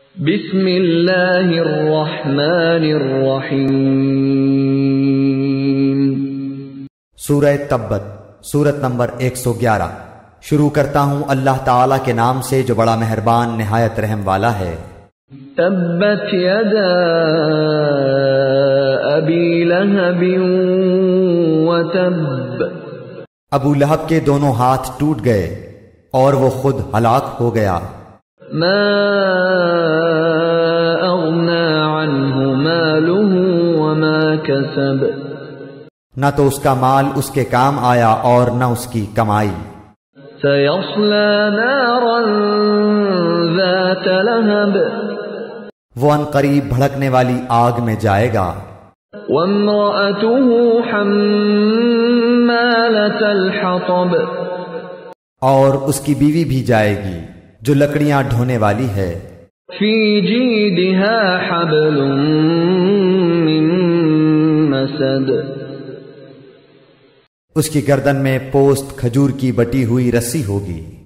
بسم اللہ الرحمن الرحیم۔ سورہ تبت، سورت نمبر 111۔ شروع کرتا ہوں اللہ تعالیٰ کے نام سے جو بڑا مہربان نہایت رحم والا ہے۔ تبت یدا ابی لہب وتب۔ ابو لہب کے دونوں ہاتھ ٹوٹ گئے اور وہ خود ہلاک ہو گیا۔ ما اغنى عنه ماله وما كسب۔ نہ تو اس کا مال اس کے کام آیا اور نہ اس کی کمائی۔ سيصلى نارا ذات لهب۔ وہ ان قریب بھڑکنے والی آگ میں جائے گا۔ وامرأته حمالة الحطب۔ اور اس کی بیوی بھی جائے گی جو لکڑیاں ڈھونے والی ہے۔ في جيدها حبل من مسد۔ اس کی گردن میں پوست کھجور کی بٹی ہوئی رسی ہوگی۔